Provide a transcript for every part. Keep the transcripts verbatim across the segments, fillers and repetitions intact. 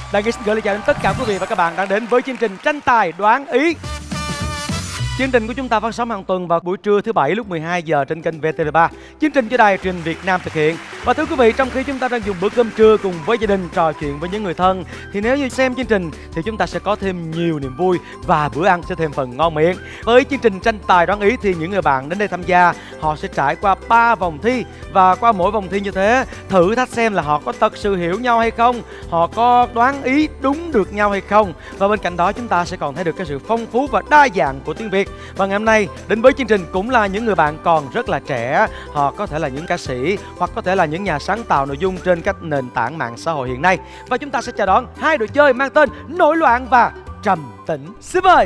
Đăng ký xin gửi lời chào đến tất cả quý vị và các bạn đang đến với chương trình Tranh tài đoán ý. Chương trình của chúng ta phát sóng hàng tuần vào buổi trưa thứ bảy lúc mười hai giờ trên kênh vê tê vê ba. Chương trình do Đài Truyền hình Việt Nam thực hiện. Và thưa quý vị, trong khi chúng ta đang dùng bữa cơm trưa cùng với gia đình trò chuyện với những người thân, thì nếu như xem chương trình thì chúng ta sẽ có thêm nhiều niềm vui và bữa ăn sẽ thêm phần ngon miệng. Với chương trình Tranh tài đoán ý thì những người bạn đến đây tham gia họ sẽ trải qua ba vòng thi, và qua mỗi vòng thi như thế thử thách xem là họ có thật sự hiểu nhau hay không, họ có đoán ý đúng được nhau hay không. Và bên cạnh đó chúng ta sẽ còn thấy được cái sự phong phú và đa dạng của tiếng Việt. Và ngày hôm nay đến với chương trình cũng là những người bạn còn rất là trẻ. Họ có thể là những ca sĩ hoặc có thể là những nhà sáng tạo nội dung trên các nền tảng mạng xã hội hiện nay. Và chúng ta sẽ chào đón hai đội chơi mang tên Nổi Loạn và Trầm Tĩnh. Xin mời.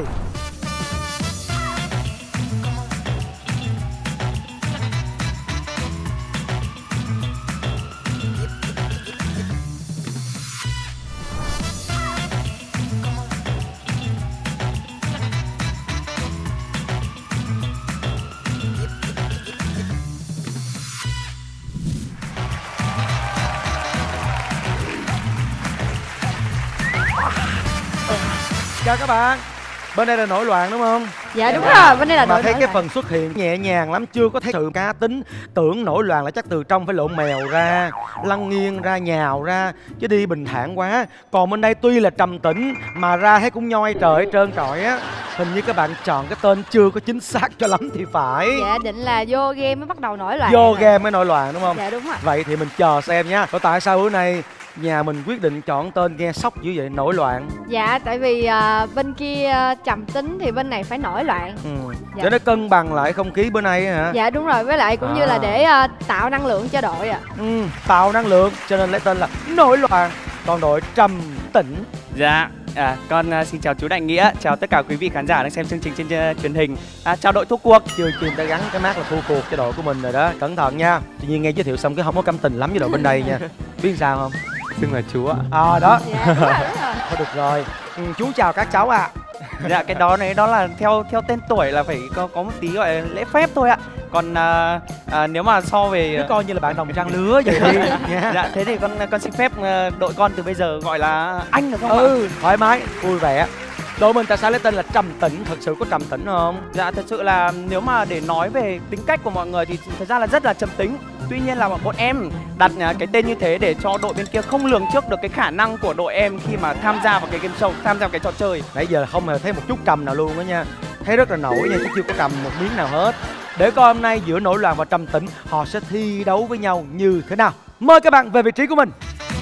Chào các bạn. Bên đây là Nổi Loạn đúng không? Dạ đúng rồi, bên đây là Mà Nổi thấy Loạn. cái phần xuất hiện nhẹ nhàng lắm, chưa có thấy sự cá tính. Tưởng Nổi Loạn là chắc từ trong phải lộn mèo ra, lăn nghiêng ra, nhào ra, chứ đi bình thản quá. Còn bên đây tuy là Trầm Tĩnh mà ra thấy cũng nhoi trời trơn trọi á. Hình như các bạn chọn cái tên chưa có chính xác cho lắm thì phải. Dạ định là vô game mới bắt đầu nổi loạn. Vô game mới nổi loạn đúng không? Dạ đúng rồi. Vậy thì mình chờ xem nha. Có tại sao bữa nay nhà mình quyết định chọn tên nghe sốc dữ vậy, Nổi Loạn? Dạ tại vì uh, bên kia uh, trầm tính thì bên này phải nổi loạn. Ừ. Dạ. Để nó cân bằng lại không khí bữa nay hả? Dạ đúng rồi, với lại cũng À. như là để uh, tạo năng lượng cho đội ạ. À. Ừ, tạo năng lượng cho nên lấy tên là Nổi Loạn. Còn đội Trầm Tĩnh. Dạ, à, con uh, xin chào chú Đại Nghĩa, chào tất cả quý vị khán giả đang xem chương trình trên uh, truyền hình. À, chào đội thua cuộc. Chưa chưa người ta gắn cái mác là thua cuộc cho đội của mình rồi đó. Cẩn thận nha. Tự nhiên nghe giới thiệu xong cái không có cảm tình lắm với đội bên đây nha. Biết sao không? Xưng là chú ạ. À đó. Dạ đúng rồi, đúng rồi. Thôi được rồi. Ừ, chú chào các cháu ạ. À. Dạ cái đó này đó là theo theo tên tuổi là phải có có một tí gọi là lễ phép thôi ạ. Còn à, à, nếu mà so về cứ coi như là bạn đồng trang lứa vậy đi nha. Dạ thế thì con con xin phép đội con từ bây giờ gọi là anh được không ạ? Ừ, thoải mái, vui vẻ. Đội mình tại sao lấy tên là Trầm Tĩnh? Thật sự có trầm tĩnh không? Dạ thật sự là nếu mà để nói về tính cách của mọi người thì thật ra là rất là trầm tính. Tuy nhiên là bọn em đặt cái tên như thế để cho đội bên kia không lường trước được cái khả năng của đội em khi mà tham gia vào cái game show, tham gia vào cái trò chơi. Nãy giờ không hề thấy một chút trầm nào luôn đó nha. Thấy rất là nổi nha, chứ chưa có trầm một miếng nào hết. Để coi hôm nay giữa Nổi Loạn và Trầm Tĩnh họ sẽ thi đấu với nhau như thế nào. Mời các bạn về vị trí của mình.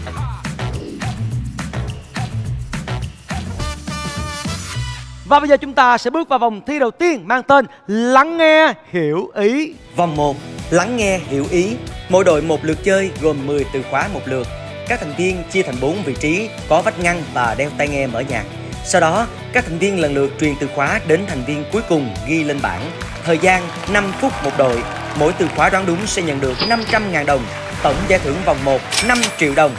Và bây giờ chúng ta sẽ bước vào vòng thi đầu tiên mang tên Lắng Nghe Hiểu Ý. Vòng một, lắng nghe hiểu ý. Mỗi đội một lượt chơi gồm mười từ khóa một lượt. Các thành viên chia thành bốn vị trí, có vách ngăn và đeo tai nghe mở nhạc. Sau đó, các thành viên lần lượt truyền từ khóa đến thành viên cuối cùng ghi lên bảng. Thời gian năm phút một đội. Mỗi từ khóa đoán đúng sẽ nhận được năm trăm ngàn đồng. Tổng giải thưởng vòng một, năm triệu đồng.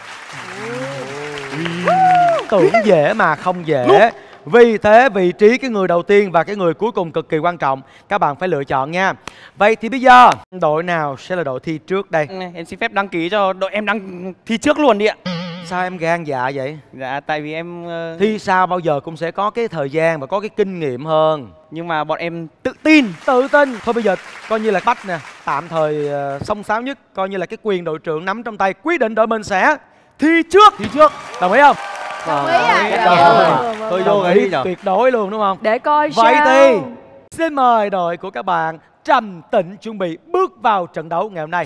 Tưởng dễ mà không dễ. Vì thế vị trí cái người đầu tiên và cái người cuối cùng cực kỳ quan trọng. Các bạn phải lựa chọn nha. Vậy thì bây giờ đội nào sẽ là đội thi trước đây? Em xin phép đăng ký cho đội em đăng thi trước luôn đi ạ. Sao em gan dạ vậy? Dạ tại vì em uh... thi sao bao giờ cũng sẽ có cái thời gian và có cái kinh nghiệm hơn. Nhưng mà bọn em tự tin. Tự tin. Thôi bây giờ coi như là Bách nè, tạm thời uh, xông xáo nhất, coi như là cái quyền đội trưởng nắm trong tay, quyết định đội mình sẽ thi trước. Thi trước. Đồng ý không? Đồng ý à? Tôi vô nghĩ tuyệt đối luôn đúng không? Để coi vậy sao. Thì xin mời đội của các bạn Trầm Tĩnh chuẩn bị bước vào trận đấu ngày hôm nay.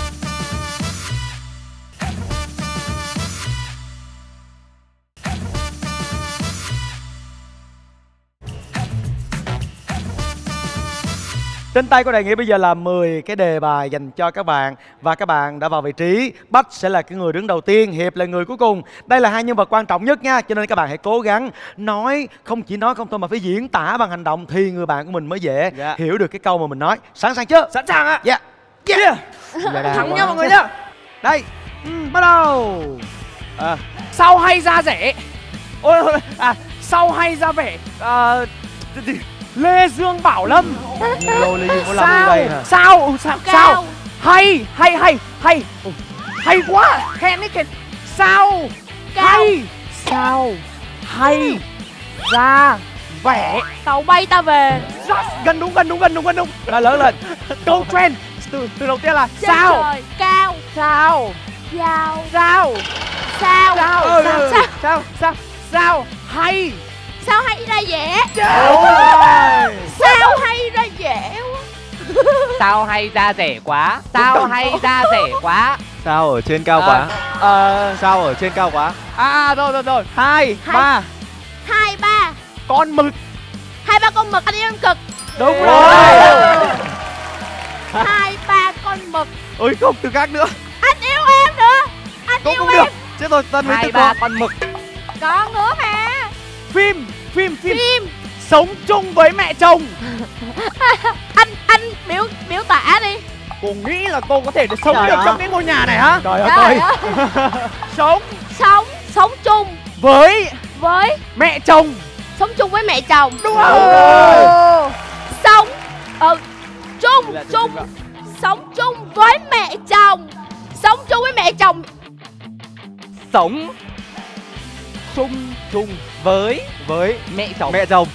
Trên tay của Đại Nghĩa bây giờ là mười cái đề bài dành cho các bạn. Và các bạn đã vào vị trí. Bách sẽ là cái người đứng đầu tiên, Hiệp là người cuối cùng. Đây là hai nhân vật quan trọng nhất nha. Cho nên các bạn hãy cố gắng nói, không chỉ nói không thôi mà phải diễn tả bằng hành động thì người bạn của mình mới dễ yeah. hiểu được cái câu mà mình nói. Sẵn sàng chưa? Sẵn sàng ạ. Dạ yeah. yeah. Thắng nha mọi người nhá. Đây, ừ, bắt đầu. à, Sau hay ra rẻ. Ôi, à, sau hay ra vẻ à, Lê Dương Bảo Lâm. Lô Lê Dương Bảo Lâm sao, đây hả? Sao? Sao? Sao? Hay, hay, hay, hay. Hay quá. Khen đấy khen. Sao? Cao. Hay. sao hay ra vẻ. Tàu bay ta về. Yes, gần đúng gần đúng gần đúng gần đúng. Là lớn lên. Câu trend từ từ đầu tiên là Trên sao trời cao. sao Dao. sao Sao. sao Ừ, sao ừ. sao sao sao sao hay. Sao hay ra vẻ. Đúng rồi. Sao hay ra vẻ. Sao hay ra rẻ quá. Sao hay ra rẻ quá. Sao ở trên cao quá. Ờ Sao ở trên cao quá. à rồi rồi rồi hai Hai. ba Hai ba. con mực. Hai ba con mực anh yêu em cực. Đúng Ôi. rồi. Hai ba con mực Ôi không từ khác nữa. anh yêu em nữa. Anh Cũng yêu không em. được. Chết rồi tên mình Hai từ ba con. con mực. Còn nữa mà. Phim phim phim Phim. sống chung với mẹ chồng. Anh anh biểu biểu tả đi. Cô nghĩ là cô có thể được sống Trời được ơi. trong cái ngôi nhà này hả? Trời ơi Trời coi. ơi. Sống Sống sống chung với với mẹ chồng. sống chung với mẹ chồng. Đúng Đúng không? rồi. Sống ờ chung chung sống chung với mẹ chồng. Sống chung với mẹ chồng. Sống chung chung với Với mẹ chồng. mẹ chồng.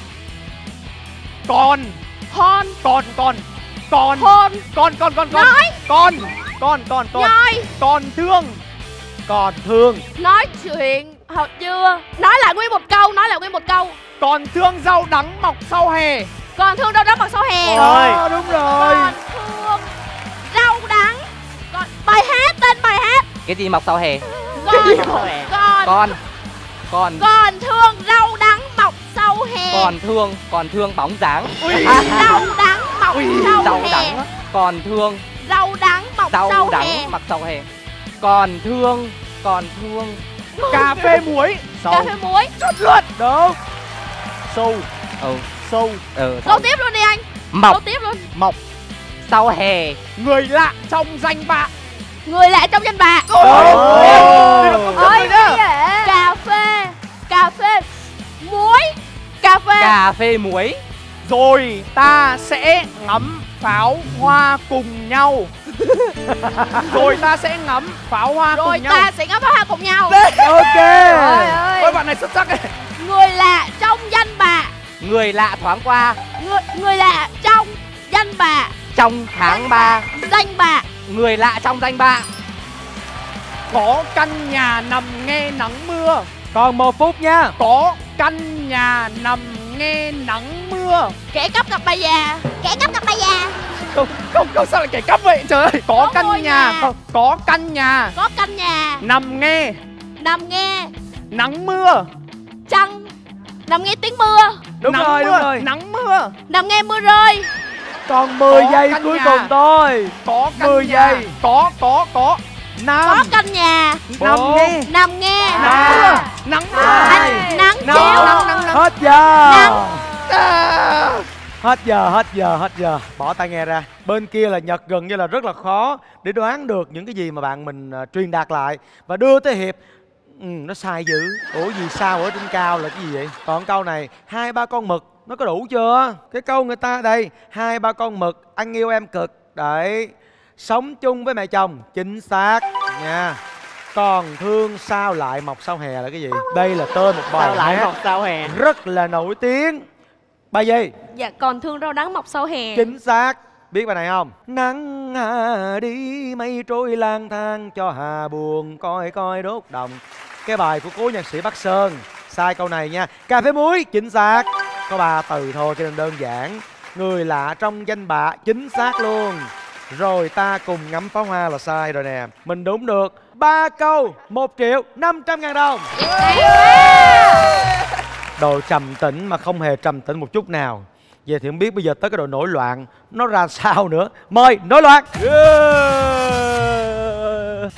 Còn Hôn. còn còn còn Hôn. còn còn còn còn Nói. còn còn còn còn Nhoi. còn thương. Còn thương. Nói chuyện học chưa. Nói lại nguyên một câu. Nói lại nguyên một câu. Còn thương rau đắng mọc sau hè. Còn thương đâu đó bằng sau hè. Ờ, đúng rồi. Còn thương rau đắng. Còn bài hát. Tên bài hát. Cái gì mọc sau hè? Còn còn Con Còn còn thương rau đắng mọc sau hè. Còn thương Còn thương bóng dáng. Ui. Rau đắng mọc sau Rau hè. đắng á. Còn thương Rau đắng mọc sau rau hè. đắng mặc sau hè. Còn thương Còn thương Cà phê muối. Cà phê muối. Chốt lượt. Đúng. Sâu. Ừ Sâu. ừ Câu tiếp luôn đi anh. Mọc Câu tiếp luôn. Mọc. sau hè. Người lạ trong danh bạ. Người lạ trong danh bạ. Ôi. Ôi cà phê. Cà phê muối. Cà phê. Cà phê muối. Rồi ta sẽ ngắm pháo hoa cùng nhau. Rồi ta sẽ ngắm pháo hoa Rồi cùng nhau. ta sẽ ngắm pháo hoa cùng nhau. Ok. Trời ơi. Ôi bạn này xuất sắc ấy. Người lạ trong danh bạ. Người lạ thoáng qua Người, người lạ trong danh bạ. trong tháng ba. Danh bạ. Người lạ trong danh bạ. Có căn nhà nằm nghe nắng mưa. Còn một phút nha. Có căn nhà nằm nghe nắng mưa. Kẻ cắp gặp bà già. Kẻ cắp gặp bà già. Không không không sao lại kẻ cắp vậy trời ơi. Có, Có căn ngôi nhà, nhà. Có, có căn nhà Có căn nhà nằm nghe nằm nghe nắng mưa. trăng. Nằm nghe tiếng mưa. Đúng nắng rồi, mưa, đúng rồi. Nắng mưa. Nằm nghe mưa rơi. Còn mười Có giây căn cuối nhà. cùng thôi. Có căn mười nhà. giây. Có có có Có Năm. căn nhà nằm Bốn. nghe nằm nghe nắng mưa. Nắng mưa. Hai. Ánh nắng Năm. chiếu. Nắng, nắng, nắng. Hết giờ. Năm. À. Hết giờ, hết giờ, hết giờ. Bỏ tai nghe ra. Bên kia là Nhật gần như là rất là khó để đoán được những cái gì mà bạn mình uh, truyền đạt lại và đưa tới Hiệp. Ừ, nó sai dữ. Ủa gì sao ở trên cao là cái gì vậy? Còn câu này hai ba con mực nó có đủ chưa? Cái câu người ta đây hai ba con mực anh yêu em cực. Đấy. Sống chung với mẹ chồng. Chính xác nha. Còn thương sao lại mọc sau hè là cái gì? Đây là tên một bài Sao lại hát mọc sau hè? rất là nổi tiếng. Bài gì? Dạ còn thương rau đắng mọc sau hè. Chính xác. Biết bài này không? Nắng hà đi mây trôi lang thang cho hà buồn coi coi đốt đồng. Cái bài của cố nhạc sĩ Bắc Sơn. Sai câu này nha. Cà phê muối. Chính xác. Có ba từ thôi cho nên đơn giản. Người lạ trong danh bạ. Chính xác luôn. Rồi ta cùng ngắm pháo hoa là sai rồi nè. Mình đúng được ba câu một triệu năm trăm ngàn đồng. Đồ trầm tĩnh mà không hề trầm tĩnh một chút nào. Vậy thì không biết bây giờ tới cái đồ nổi loạn nó ra sao nữa. Mời nổi loạn. Yeah.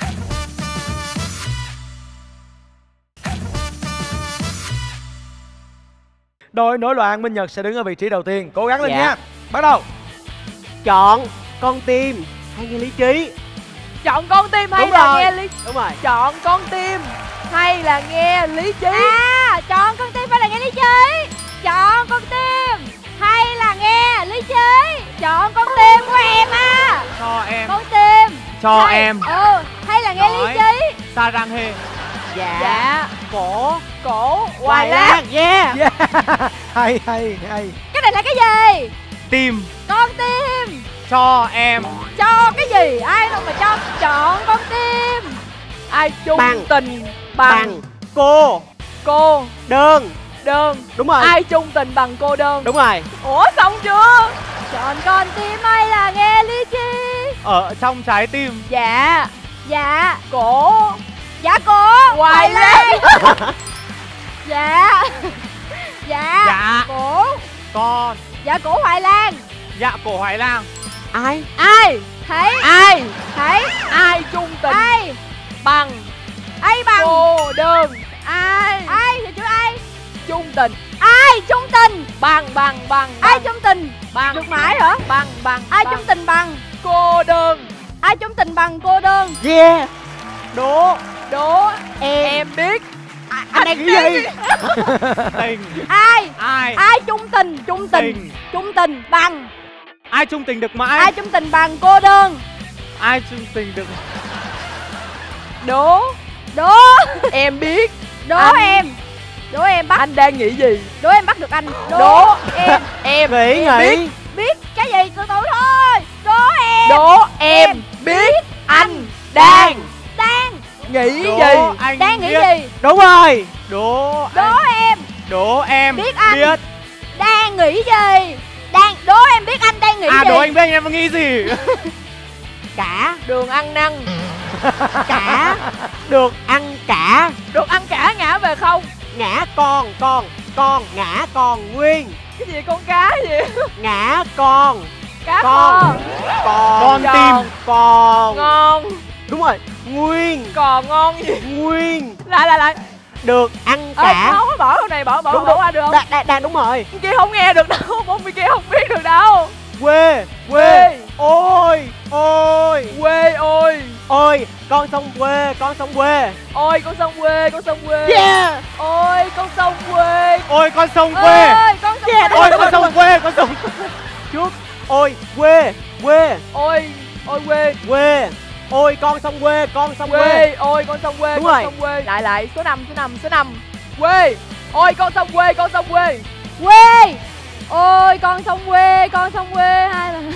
Đội nổi loạn Minh Nhật sẽ đứng ở vị trí đầu tiên. Cố gắng lên Dạ. nha. Bắt đầu. Chọn con tim hay nghe lý trí? Chọn con tim hay Đúng là rồi. nghe lý. Đúng rồi. Chọn con tim hay là nghe lý trí? À, chọn con tim hay là nghe lý trí? Chọn con tim hay là nghe lý trí? Chọn con tim của em à. Cho em. Con tim. Cho hay, em. Ừ, hay là nghe Nói. lý trí? Sarang hê. Dạ. Dạ. Cổ. Cổ. Hoài Lan. Yeah. Yeah. Hay hay hay. Cái này là cái gì? Tim. Con tim. Cho em. Cho cái gì? Ai đâu mà cho. Chọn con tim. Ai chung Bằng. tình bằng, Bằng. Cô. cô Đơn. đơn. Đúng rồi. Ai chung tình bằng cô đơn? Đúng rồi. Ủa xong chưa? Chọn con tim hay là nghe ly chi? Ở trong trái tim. Dạ. Dạ. Cổ. Dạ cổ. Hoài Lan. Dạ. Dạ. Dạ. Cổ. Con. Dạ cổ Hoài Lan. Dạ cổ Hoài Lang. Ai? Ai? Thấy. Ai? Thấy. Ai chung tình Ai? bằng Ai bằng? cô đơn? Ai? Ai thì chữ ai? Chung tình Ai chung tình? bằng bằng bằng Ai chung tình? bằng Được mãi hả? bằng bằng Ai bằng. chung tình bằng? Cô đơn. Ai chung tình bằng cô đơn? Yeah. Đố. Đố Em. em biết. À, anh đang nghĩ gì? Tình. Ai? Ai? Ai chung tình? Chung tình. Tình. Chung tình bằng. Ai chung tình được mãi? Ai chung tình bằng cô đơn? Ai chung tình được? Đố. Đố Em biết. Đố Anh- em. Đố em bắt. Anh đang nghĩ gì? Đố em bắt được anh. Đố, Đố. em. Em Nghĩ em biết. nghĩ. Biết cái gì? Từ từ thôi. Đố em. Đố em Em biết anh đang Đang. nghĩ Đố gì? anh Đang nghĩ biết. gì? Đúng rồi. Đố Đố em. Đố em Biết anh. biết. Đang nghĩ gì? Đang. Đố em biết anh đang nghĩ À gì? đố anh biết em nghĩ gì? Cả. Đường ăn năn. Cả. Được ăn cả. Được ăn cả ngã về không? Ngã con. Con. Con. Ngã con nguyên. Cái gì con cá gì? Ngã con. Cá Con. kho. Con. Con tim. Con. Ngon. Đúng rồi. Nguyên. Cò ngon gì? Nguyên. Lại lại lại. Được ăn Ê, cả. không có bỏ câu này, bỏ bỏ Đúng, bỏ đúng. qua được không? Đà, đà, đà, đúng rồi. Bên kia không nghe được đâu, bên kia không biết được đâu. Quê. Quê. Ôi. Ôi. Quê ôi. Ôi. Con sông quê. Con sông quê. Ôi con sông quê, con sông quê. Yeah. Ôi con sông quê. Ôi con sông quê. Ôi con sông Yeah, quê. Ôi con sông quê, con sông. Trước. Ôi. Quê. Quê. Ôi, ôi quê. Quê. Ôi con sông quê. Con sông quê. Quê, ôi con sông quê, Đúng con rồi. sông quê. Lại lại, số năm, số năm, số năm. Quê. Ôi con sông quê, con sông quê. Quê. Ôi con sông quê, con sông quê hay là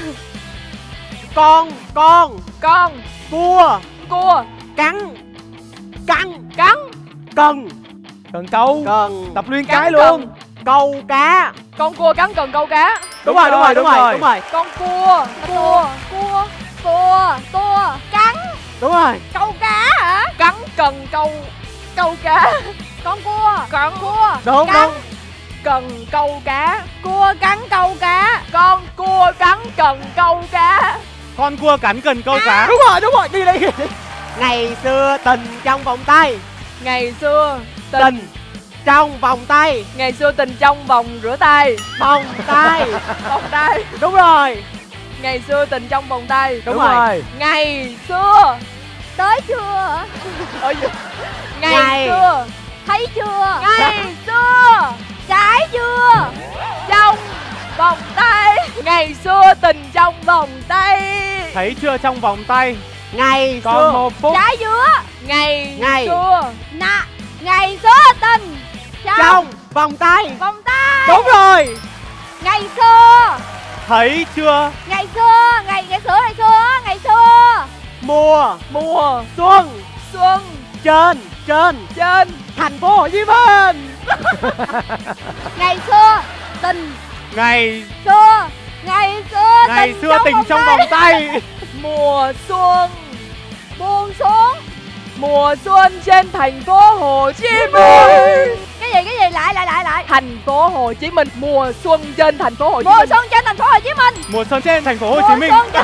Con. Con. con Cua. cua Cắn. Cắn. cắn Cần. Cần câu. Cần. Tập luyện Cắn cái cần. luôn. Câu cá. con cua cắn cần câu cá. Đúng rồi, đúng rồi, đúng rồi, đúng rồi. Con cua cua cua cua cua cắn Đúng rồi. câu cá hả? Cắn cần câu câu cá. Con cua cắn cua Đúng, cắn đúng. cần câu cá. Cua cắn câu cá. Con cua cắn cần câu cá. Con cua cắn cần câu cá. Đúng rồi, đúng rồi, đi đi. Ngày xưa tình trong vòng tay. Ngày xưa tình, Tình trong vòng tay. ngày xưa tình trong vòng rửa tay. Vòng tay. Vòng tay. Đúng rồi. Ngày xưa tình trong vòng tay. Đúng rồi. Ngày xưa tới chưa? Ở gì? Ngày, Ngày. xưa thấy chưa? Ngày xưa trái chưa? Trong vòng tay. Ngày xưa tình trong vòng tay. Thấy chưa trong vòng tay. Ngày Còn xưa. một phút. Trái dứa. Ngày, Ngày. xưa nà. Ngày xưa tình trong, Trong vòng tay. vòng tay. Đúng rồi. Ngày xưa. Thấy chưa. Ngày xưa. Ngày ngày xưa ngày xưa ngày xưa. Mùa Mùa xuân xuân trên trên trên thành phố Hồ Chí Minh. ngày xưa tình Ngày xưa. Ngày xưa ngày xưa tình trong vòng tay. Mùa xuân buông xuống. Mùa xuân trên thành phố Hồ Chí Minh. Cái gì cái gì lại lại lại lại. Thành phố Hồ Chí Minh. Mùa xuân trên thành phố Hồ Chí Minh. Mùa xuân trên thành phố Hồ Chí Minh. Mùa xuân trên thành phố Hồ Mùa Chí Minh. xuân trên...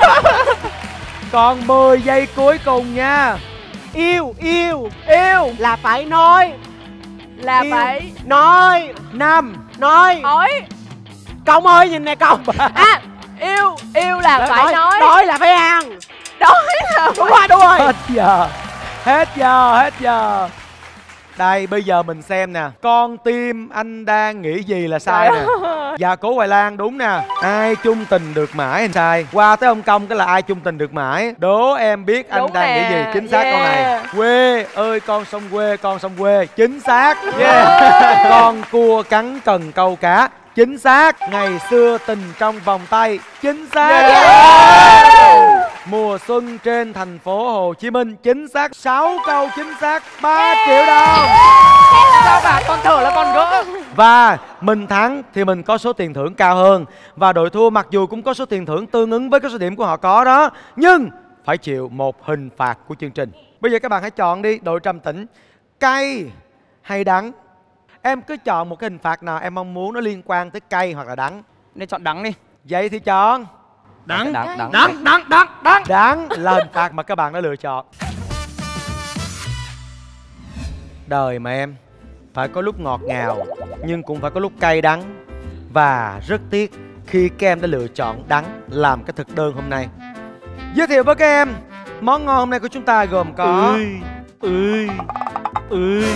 Còn mười giây cuối cùng nha. Yêu yêu Yêu là phải nói. là Yêu. phải Nói. Năm. Nói. hỏi. Công ơi nhìn nè Công. À yêu yêu là phải nói. Nói là phải ăn. Nói là Đúng rồi, đúng rồi. Hết giờ. Hết giờ, hết giờ. Đây bây giờ mình xem nè. Con tim anh đang nghĩ gì là sai nè. Dạ Cố Hoài Lan đúng nè. Ai chung tình được mãi anh sai. Qua tới ông Công cái là ai chung tình được mãi. Đố em biết anh Đúng đang nè. nghĩ gì. Chính xác câu này. Yeah. Quê ơi con sông quê, con sông quê. Chính xác. Yeah. Con cua cắn cần câu cá. Chính xác. Ngày xưa tình trong vòng tay. Chính xác. Yeah. Mùa xuân trên thành phố Hồ Chí Minh. Chính xác. Sáu câu chính xác. Ba triệu đồng. Sao bà con thở là con gỡ. Và mình thắng thì mình có số tiền thưởng cao hơn. Và đội thua mặc dù cũng có số tiền thưởng tương ứng với cái số điểm của họ có đó, nhưng phải chịu một hình phạt của chương trình. Bây giờ các bạn hãy chọn đi. Đội Trầm Tĩnh, cay hay đắng? Em cứ chọn một cái hình phạt nào em mong muốn nó liên quan tới cay hoặc là đắng. Nên chọn đắng đi. Vậy thì chọn Đắng. Đắng, đắng. Đắng, đắng, đắng, đắng. đắng là hình phạt mà các bạn đã lựa chọn. Đời mà em, phải có lúc ngọt ngào nhưng cũng phải có lúc cay đắng. Và rất tiếc khi các em đã lựa chọn đắng làm cái thực đơn hôm nay. Giới thiệu với các em, món ngon hôm nay của chúng ta gồm có Ơi, ơi, ơi.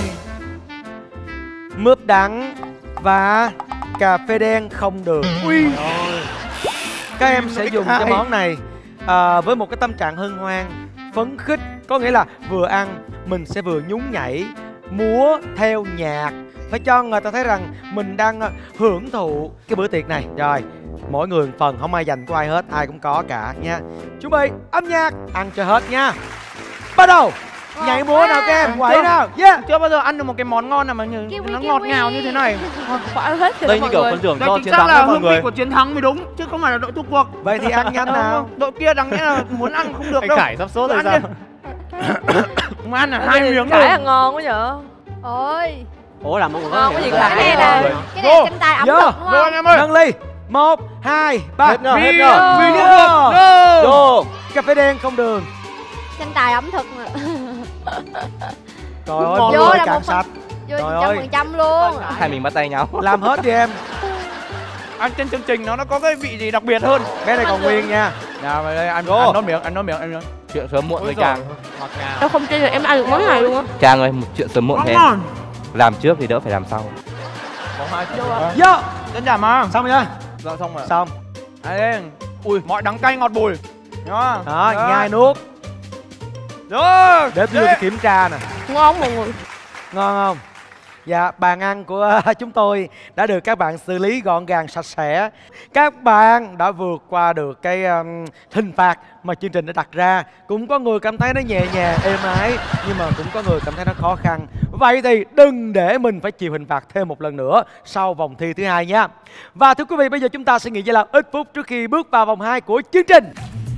mướp đắng và cà phê đen không đường. Ui. Các em sẽ dùng cái món này à, với một cái tâm trạng hân hoan, phấn khích. Có nghĩa là vừa ăn mình sẽ vừa nhún nhảy, múa theo nhạc, phải cho người ta thấy rằng mình đang hưởng thụ cái bữa tiệc này. Rồi, mỗi người một phần, không ai dành của ai hết, ai cũng có cả nha. Chuẩn bị âm nhạc, ăn cho hết nha. Bắt đầu. Nhảy múa nào các em, quậy nào. Yeah. Chưa bao giờ ăn được một cái món ngon nào mà như Kiwi, nó ngọt kiwi. ngào như thế này. Phải hết rồi Đây như mọi kiểu người. phần thưởng Đây cho chính chiến xác thắng là đấy mọi hương vị người. của chiến thắng mới đúng, chứ không phải là đội thua cuộc. Vậy thì ăn nhanh nào. Đội kia đáng nghĩa là muốn ăn không được Anh đâu. Khải sắp sốt rồi Ăn sao? đi. Không ăn là hai miếng Cải thôi. là ngon quá nhở. Ôi, Ủa là mọi người ngon quá gì hiểu cả. là- Cái này là cái này là tranh tài ẩm Vô. thực đúng Rồi không? anh em ơi. Nâng ly. Một, hai, ba. Hết nhờ, hết Vì- nhờ. vì Vô. nước được. Vô. Cà phê đen không đường. Tranh tài ẩm thực mà. Trời ơi, Vô vô là cạn một phần- sạch. Vô Trời trăm ơi. phần trăm luôn. Hai mình bắt tay nhau. Làm hết đi em. Ăn trên chương trình nó nó có cái vị gì đặc biệt hơn. Bé này còn nguyên nha. Nào vào đây ăn Vô. ăn nốt miếng, ăn nốt miếng, ăn miếng. Chuyện sớm muộn Ôi với giời, Trang. ngọt ngào. Em không tin là em ăn được món này luôn á. Trang ơi, một chuyện sớm muộn thế. Ngon. Làm trước thì đỡ phải làm sau. Có hai Vô. Vô. Đơn giản mà. Xong chưa? Dạ xong rồi. Xong. Đây. Ui, mọi đắng cay ngọt bùi. Đó. Đó, nhai nuốt. Rồi. Để tôi kiểm tra nè. Ngon mọi người. Ngon không? Dạ, bàn ăn của chúng tôi đã được các bạn xử lý gọn gàng sạch sẽ. Các bạn đã vượt qua được cái um, hình phạt mà chương trình đã đặt ra. Cũng có người cảm thấy nó nhẹ nhàng, êm ái, nhưng mà cũng có người cảm thấy nó khó khăn. Vậy thì đừng để mình phải chịu hình phạt thêm một lần nữa sau vòng thi thứ hai nha. Và thưa quý vị, bây giờ chúng ta sẽ nghỉ giải lao ít phút trước khi bước vào vòng hai của chương trình.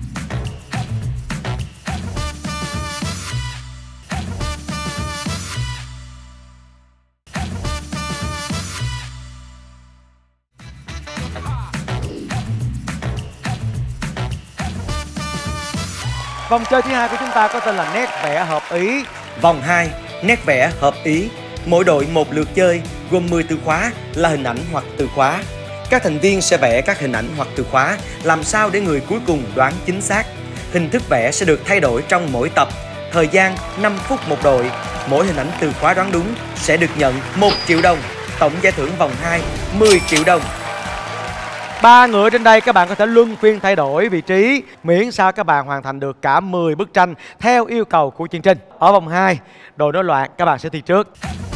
Vòng chơi thứ hai của chúng ta có tên là nét vẽ hợp ý. Vòng hai, nét vẽ hợp ý. Mỗi đội một lượt chơi, gồm mười từ khóa là hình ảnh hoặc từ khóa. Các thành viên sẽ vẽ các hình ảnh hoặc từ khóa, làm sao để người cuối cùng đoán chính xác. Hình thức vẽ sẽ được thay đổi trong mỗi tập. Thời gian năm phút một đội. Mỗi hình ảnh từ khóa đoán đúng sẽ được nhận một triệu đồng. Tổng giải thưởng vòng hai, mười triệu đồng. Ba người trên đây các bạn có thể luân phiên thay đổi vị trí, miễn sao các bạn hoàn thành được cả mười bức tranh theo yêu cầu của chương trình. Ở vòng hai, đội nổi loạn các bạn sẽ thi trước.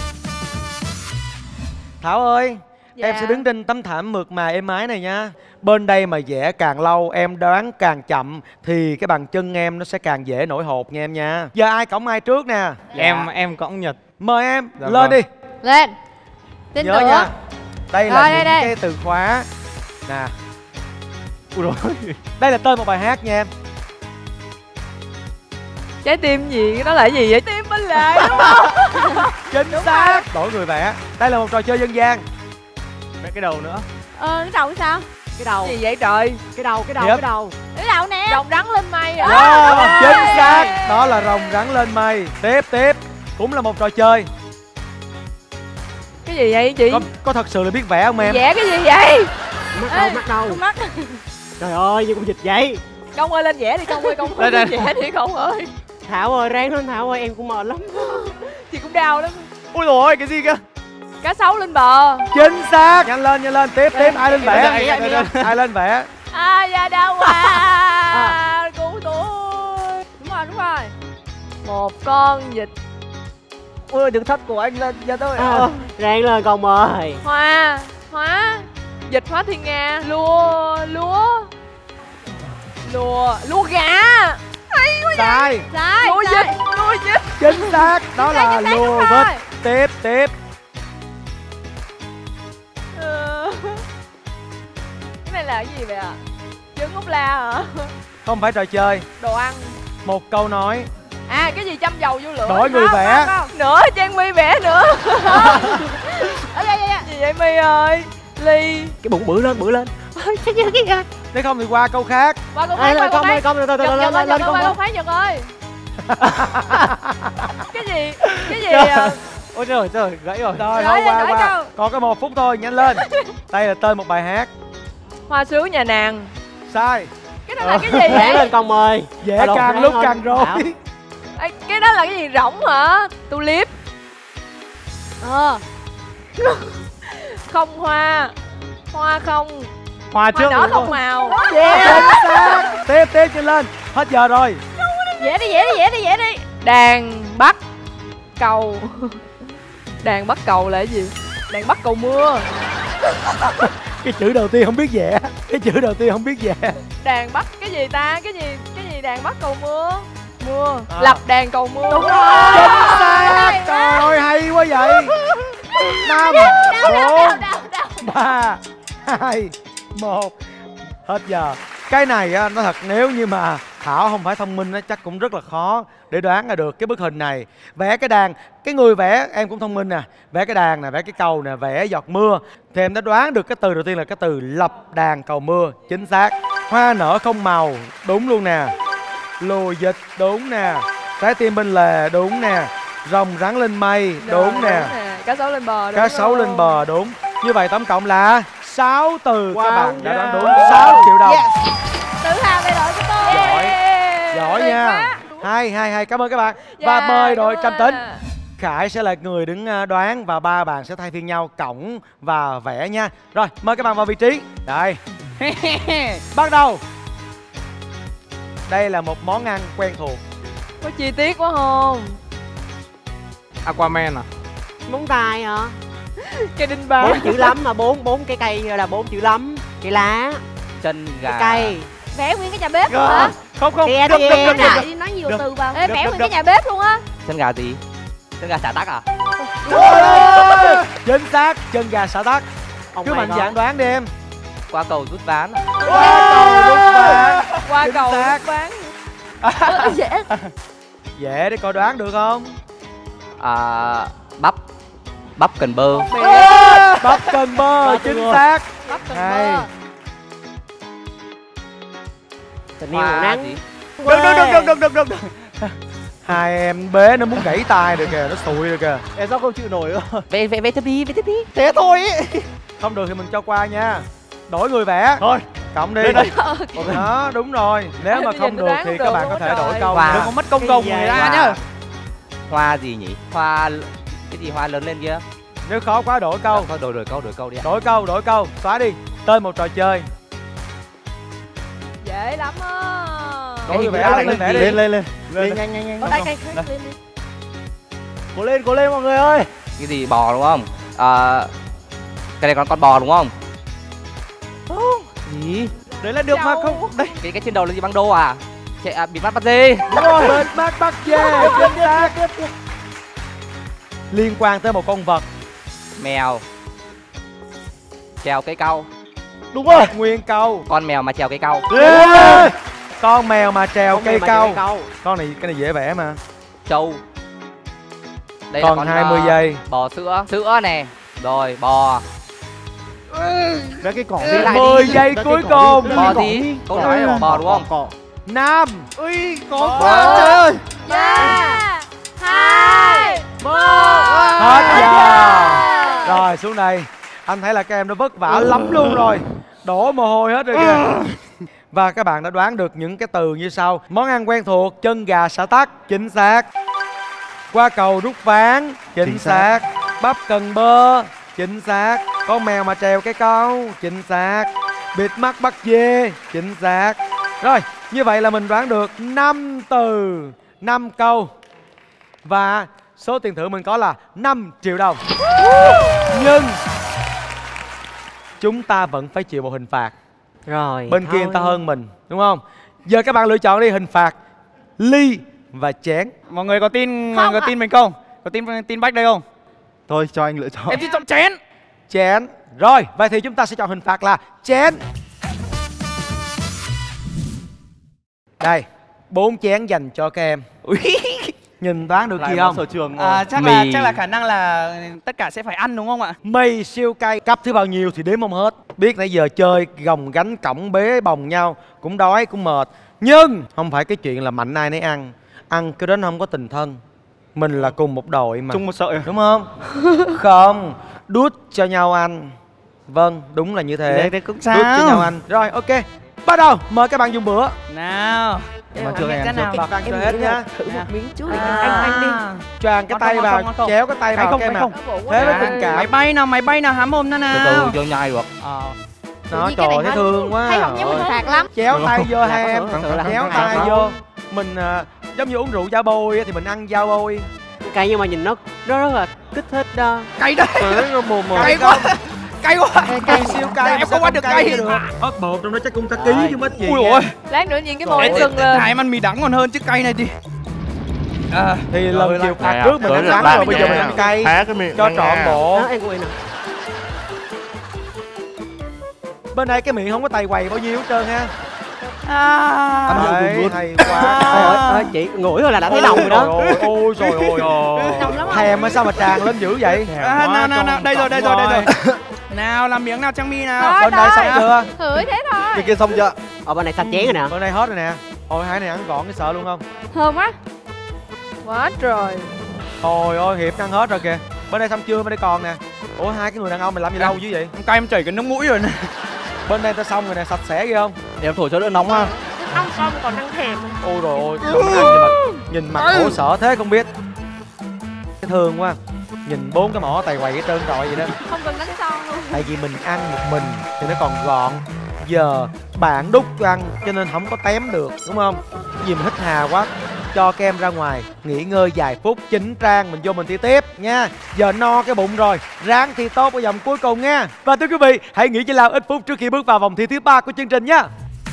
Thảo ơi, Dạ. em sẽ đứng trên tấm thảm mượt mà êm ái này nha. Bên đây mà vẽ càng lâu, em đoán càng chậm thì cái bàn chân em nó sẽ càng dễ nổi hột nha em nha. Giờ ai cõng ai trước nè? Em em cõng Nhật. Mời em, Dạ lên vâng. đi. Lên. Tin Nhớ tưởng. nha. Đây là Rồi, những đây, đây. cái từ khóa. Nè, Ui rồi. đây là tên một bài hát nha em. Trái tim gì? Nó là cái gì vậy? Tim bên lề đúng không? Chính xác. Đổi người vẽ. Đây là một trò chơi dân gian. Vẽ cái đầu nữa. Ờ, cái đầu sao? Cái đầu, Gì vậy trời? cái đầu, cái đầu, Yep. cái đầu. Cái đầu nè. Rồng rắn lên mây à. Wow, chính xác. Đó là rồng rắn lên mây. Tiếp tiếp. Cũng là một trò chơi. Cái gì vậy chị? Có, có thật sự là biết vẽ không em? Vẽ cái gì vậy? Mắt Ê, đầu, mắt đầu. con mắt. Trời ơi, như con vịt vậy. Công ơi lên vẽ đi Công ơi, Công ơi Đây, lên vẽ đi Công ơi. Thảo ơi, ráng lên Thảo ơi, em cũng mệt lắm. Chị cũng đau lắm. Ui rồi cái gì kia? Cá sấu lên bờ. Chính xác. Nhanh lên nhanh lên. Tiếp tiếp ai lên vẽ? Ai lên vẽ? À dạ đau quá. Cứu tôi. Đúng rồi đúng rồi. Một con vịt. Ui đừng thất của anh lên cho tôi. À, ráng lên con ơi. Hoa. Hóa. Vịt hóa thiên nga. Lúa. Lúa. Lúa. Lúa gà. Sai. Sai. Lúa vịt. Lúa vịt. Chính xác. Đó là lùa vịt. Tiếp tiếp. Ừ. Cái này là cái gì vậy ạ? Trứng ốp la hả? Không phải trò chơi. Đồ ăn. Một câu nói. À cái gì châm dầu vô lửa. Đổi người Không, vẽ. không, không. Nữa Trang My vẽ nữa. Ê, ê, ê, gì vậy My ơi? Ly. Cái bụng bự lên bự lên. Chắc nhớ cái gai. Nếu không thì qua câu khác. Qua câu khác, qua câu Con ơi khác. con từ từ Giật, lên giật ơi, lên giật lên ơi, qua câu con. khác Giật ơi. Cái gì? Cái gì à? Ôi trời trời gãy rồi. Rồi Đổi thôi đi, qua đổi qua. câu. Còn có một phút thôi, nhanh lên. Đây là tên một bài hát. Hoa sứ nhà nàng. Sai. Cái đó là cái gì Ráng vậy? lên con ơi. Dễ Alo, càng ráng lúc lên. càng rối. Bảo. Ê, cái đó là cái gì? Rỗng hả? Tulip. Ờ. Không hoa. Hoa không. Hoa Hoa trước nở đúng không không? màu. Chính xác. Tiếp tiếp nhanh lên. Hết giờ rồi. Dễ đi, dễ đi, dễ đi, dễ đi. Đàn bắt cầu. Đàn bắt cầu là cái gì? Đàn bắt cầu mưa. Cái chữ đầu tiên không biết vẽ. Cái chữ đầu tiên không biết vẽ. Đàn bắt cái gì ta? Cái gì? Cái gì đàn bắt cầu mưa? Mưa. À. Lập đàn cầu mưa. Đúng Chính xác. Trời ơi hay quá vậy. Năm, bốn, ba, hai, một. Hết giờ. Cái này á, nói thật nếu như mà Thảo không phải thông minh á, chắc cũng rất là khó để đoán ra được cái bức hình này. Vẽ cái đàn, cái người vẽ em cũng thông minh nè. Vẽ cái đàn nè, vẽ cái cầu nè, vẽ giọt mưa. Thì em đã đoán được cái từ đầu tiên là cái từ lập đàn cầu mưa. Chính xác. Hoa nở không màu, đúng luôn nè. Lùa dịch, đúng nè. Trái tim bên lề, đúng nè. Rồng rắn lên mây, đúng nè. Cá sấu lên bờ. Cá đúng sấu luôn. lên bờ, đúng. Như vậy tổng cộng là sáu từ. Các Wow, bạn đã đoán yeah. đúng. Sáu triệu đồng. Tự hào về đội của tôi. Giỏi. Yeah. Giỏi Tuyệt nha. quá. Hai, hai, hai. Cảm ơn các bạn. Và Yeah, mời đội cảm Trầm ơn Tính. ạ. Khải sẽ là người đứng à, đoán và ba bạn sẽ thay phiên nhau cõng và vẽ nha. Rồi, mời các bạn vào vị trí. Đây. Bắt đầu. Đây là một món ăn quen thuộc. Có chi tiết quá không? Aquaman à? Móng tay hả? Cây đinh ba. Bốn chữ lắm mà bốn bốn cái cây là bốn chữ lắm. Cây lá, Chân cái gà. cây. Vẽ nguyên cái nhà bếp luôn hả? Không không. Kìa, đừng, kìa, đừng, đừng, nè. đừng. Đi nói nhiều Được. từ vào. Ê, Được, vẽ được, nguyên được. cái nhà bếp luôn á. Chân gà gì? Chân gà xả tắc à? Chính xác. Chân gà xả tắc. Ông Cứ mày mạnh coi. dạn đoán đi em. Qua cầu rút ván. Qua cầu rút ván. Qua Chính cầu xác. rút ván. Ờ, dễ. Dễ để coi đoán được không? À, bắp. Bắp cần bơ. Bắp cần bơ. Ba Chính từ rồi. xác. Bắp cần Hay. bơ. Tình yêu Hoa nắng. gì? Đừng đừng đừng đừng đừng đừng đừng. Hai em bé nó muốn gãy tay rồi kìa, nó sụi rồi kìa. Em sao không chịu nổi nữa. Vẽ vẽ vẽ tiếp đi, vẽ tiếp đi. Thế thôi ý. Không được thì mình cho qua nha. Đổi người vẽ. Thôi. Cộng đi. Đây, đây. Đó, đúng rồi. Nếu mà Bây không giờ được đoán thì không các được bạn luôn có thể á đổi trời. câu. Wow. Đừng có mất công công Cái người gì ta vậy? nhá. Hoa gì nhỉ? Hoa... Cái gì hoa lớn lên kia? Nếu khó quá đổi câu. Thôi đổi đổi câu, đổi câu đi ạ. Đổi câu, đổi câu. Xóa đi. Tên một trò chơi. Dễ lắm á. Đổi người vẽ Cái lên, gì? lên vẽ đi. Lên lên lên. Lên. Lên nhanh nhanh nhanh. Ở đây cây khác lên đi. Cố lên cố lên mọi người ơi. Cái gì bò đúng không? À, cái này con con bò đúng không? Gì? Đấy là được mà Đâu? không. Đây. Cái cái trên đầu là gì, băng đô à? Chạy à, bịt mắt bắt gì? Đúng rồi. Bên mắt bắt dê. Chính xác. Liên quan tới một con vật. Mèo. Trèo cây cau. Đúng rồi. Nguyên câu. Con mèo mà trèo cây cau. Yeah. Con mèo mà trèo Con cây mèo mà cau. cây cau. Con này cái này dễ vẽ mà. Trâu. Đây Còn là con hai mươi ờ, giây. bò sữa. Sữa nè. Rồi bò. Ra cái cỏ Đi lại mười đi. giây Ra cuối cái cỏ cùng. đi. Bò Ra cái gì? đi. Câu nói là bò đúng không? Cỏ. Năm. Ui có Một. quá trời ơi. Ba. Hai. Một. Hết giờ. Rồi xuống đây. Anh thấy là các em đã vất vả lắm luôn rồi. Đổ mồ hôi hết rồi kìa. Và các bạn đã đoán được những cái từ như sau. Món ăn quen thuộc, chân gà xả tắc. Chính xác. Qua cầu rút ván, chính, Chính xác. Bắp cần bơ, chính xác. Con mèo mà trèo cái câu, chính xác. Bịt mắt bắt dê, chính xác. Rồi, như vậy là mình đoán được năm từ, năm câu. Và số tiền thưởng mình có là năm triệu đồng. Nhưng chúng ta vẫn phải chịu một hình phạt. Rồi. Bên kia thôi. người ta hơn mình, đúng không? Giờ các bạn lựa chọn đi, hình phạt ly và chén. Mọi người có tin Không có ạ. tin mình không? Có tin tin Bách đây không? Thôi cho anh lựa chọn. Em xin chọn chén. Chén. Rồi, vậy thì chúng ta sẽ chọn hình phạt là chén. Đây, bốn chén dành cho các em. Ui. Nhìn đoán được Lại gì món không? sở trường À, chắc là Mì. chắc là khả năng là tất cả sẽ phải ăn đúng không ạ? Mì siêu cay, cấp thứ bao nhiêu thì đếm không hết. Biết nãy giờ chơi gồng gánh cổng bế bồng nhau, cũng đói cũng mệt. Nhưng không phải cái chuyện là mạnh ai nấy ăn. Ăn cái đó nó không có tình thân. Mình là cùng một đội mà, Chung một sợi. đúng không? Không, đút cho nhau ăn. Vâng, đúng là như thế. Đấy, đấy cũng sao. Đút cho nhau ăn. Rồi, ok. Bắt đầu, mời các bạn dùng bữa. Nào. Mà trước ăn em cái trước. nào? Bật ăn cho hết nhá. Thử một miếng trước đi. À. Ăn ăn đi. Choàng cái Ngon tay không, vào, ngon không, ngon không? chéo cái tay Hay vào không, cái hay mặt. không? Thế mới À, tình cảm. Máy bay nào, máy bay nào, há mồm nó nào. Từ từ cho nhai được. Ờ. Nó Tự nhiên cái trời này thấy hết- thương quá. Thấy không giống Ôi. hình phạt lắm. Chéo tay vô hai Là em, có thật sự là chéo không tay phải. vô. Mình à, giống như uống rượu da bôi á, thì mình ăn da bôi. Cay nhưng mà nhìn nó nó rất là kích thích đó. Cay đấy. Nó mồ mồ. Cay quá. Cay quá. Cay siêu cay. Em mà không sao ăn được cay. được. Ớt bột trong đó chắc cũng cả ký chứ mất gì. Ui nha. ôi. Lát nữa nhìn cái Trời môi ơi, sưng lên. Thà em ăn mì đắng còn hơn chứ cay này thì. À, Thì lần Rồi, chiều phạt này à, trước mình tới ăn lượt đắng bạn rồi, bây giờ nha. mình ăn cay. Há cái miệng Cho ăn trọn nha. bộ. Đó, ăn của em nè. Bên đây cái miệng không có tay quầy bao nhiêu hết trơn ha. à. Ăn Đấy, luôn luôn. hay quá. Ôi, ôi, chị ngửi thôi là đã thấy đồng rồi đó. Ôi, ôi trời ơi. Nồng lắm không? Thèm mà sao mà tràn lên dữ vậy? À, nào nào nào, đây rồi, đây rồi, đây rồi. Nào làm miếng nào Trang My nào. Rồi, Bên đây xong rồi. chưa? Thử thế thôi. Cái kia xong chưa? Ở bên này sạch chén rồi nè. Bên đây hết rồi nè. Ôi hai này ăn gọn cái sợ luôn không? Thơm quá. Quá trời. Trời ơi Hiệp ăn hết rồi kìa. Bên đây xong chưa? Bên đây còn nè. Ủa hai cái người đàn ông mày làm gì lâu dữ vậy? Cay em chảy cái nước mũi rồi nè. Bên đây ta xong rồi nè, sạch sẽ ghê không? Em thổi cho đỡ nóng ha. Ăn xong còn ăn thèm. Ôi rồi ôi, không ăn nhìn mặt, nhìn mặt khổ sở thế không biết. Cái thương quá. Nhìn bốn cái mỏ tài quầy cái trơn trọi vậy đó. Không cần đánh son luôn. Tại vì mình ăn một mình thì nó còn gọn. Giờ bạn đút cho ăn cho nên không có tém được, đúng không? Cái gì mà hít hà quá. Cho các em ra ngoài nghỉ ngơi vài phút, chỉnh trang mình vô mình thi tiếp nha. Giờ no cái bụng rồi, ráng thi tốt ở vòng cuối cùng nha. Và thưa quý vị, hãy nghỉ giải lao ít phút trước khi bước vào vòng thi thứ ba của chương trình nha.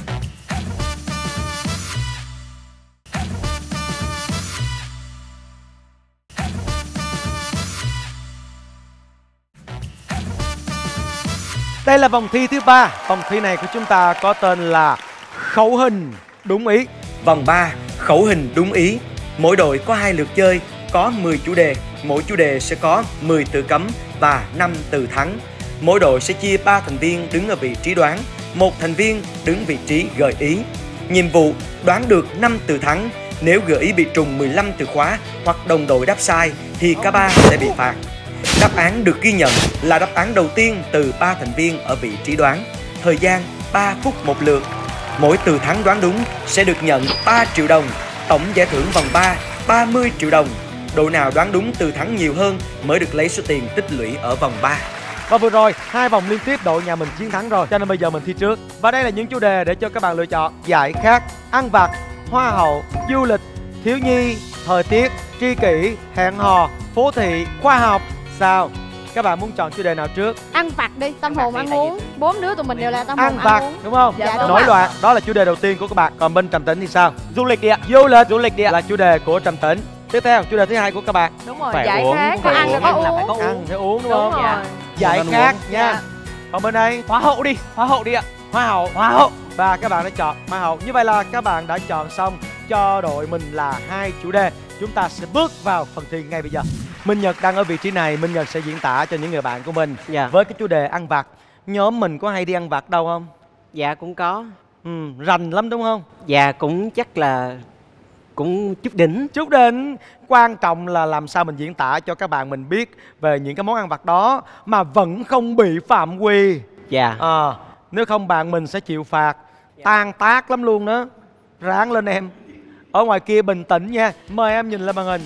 Đây là vòng thi thứ ba. Vòng thi này của chúng ta có tên là khẩu hình đúng ý. Vòng ba, khẩu hình đúng ý. Mỗi đội có hai lượt chơi, có mười chủ đề. Mỗi chủ đề sẽ có mười từ cấm và năm từ thắng. Mỗi đội sẽ chia ba thành viên đứng ở vị trí đoán, một thành viên đứng vị trí gợi ý. Nhiệm vụ đoán được năm từ thắng. Nếu gợi ý bị trùng mười lăm từ khóa hoặc đồng đội đáp sai thì cả ba sẽ bị phạt. Đáp án được ghi nhận là đáp án đầu tiên từ ba thành viên ở vị trí đoán. Thời gian ba phút một lượt. Mỗi từ thắng đoán đúng sẽ được nhận ba triệu đồng. Tổng giải thưởng vòng ba ba mươi triệu đồng. Đội nào đoán đúng từ thắng nhiều hơn mới được lấy số tiền tích lũy ở vòng ba. Và vừa rồi, hai vòng liên tiếp đội nhà mình chiến thắng rồi, cho nên bây giờ mình thi trước. Và đây là những chủ đề để cho các bạn lựa chọn: giải khát, ăn vặt, hoa hậu, du lịch, thiếu nhi, thời tiết, tri kỷ, hẹn hò, phố thị, khoa học. Sao? Các bạn muốn chọn chủ đề nào trước? Ăn vặt đi, tâm hồn ăn uống. Bốn đứa tụi mình đều là tâm hồn Ăn ăn vặt, uống. đúng không? Dạ, đúng Nổi ạ. loạn, đó là chủ đề đầu tiên của các bạn. Còn bên Trầm Tĩnh thì sao? Du lịch đi ạ. Du lịch, Du lịch đi ạ. là chủ đề của Trầm Tĩnh. Tiếp theo, chủ đề thứ hai của các bạn. Đúng rồi, Phải giải uống, khát, có phải ăn uống. rồi có Ăn là phải uống. có uống. Ăn phải uống đúng Đúng không? rồi. Dạ. Giải Ăn khát uống. nha. Dạ. Còn bên đây, Hoa hậu đi, hoa hậu đi ạ. hoa hậu. Hoa hậu. Và các bạn đã chọn hoa hậu. Như vậy là các bạn đã chọn xong cho đội mình là hai chủ đề. Chúng ta sẽ bước vào phần thi ngay bây giờ. Minh Nhật đang ở vị trí này. Minh Nhật sẽ diễn tả cho những người bạn của mình Dạ. với cái chủ đề ăn vặt. Nhóm mình có hay đi ăn vặt đâu không? Dạ cũng có. Ừ, rành lắm đúng không? Dạ cũng chắc là cũng chút đỉnh. Chút đỉnh. Quan trọng là làm sao mình diễn tả cho các bạn mình biết về những cái món ăn vặt đó mà vẫn không bị phạm quy. Dạ. À, nếu không bạn mình sẽ chịu phạt. Tan tác lắm luôn đó. Ráng lên em. Ở ngoài kia bình tĩnh nha. Mời em nhìn lên màn hình.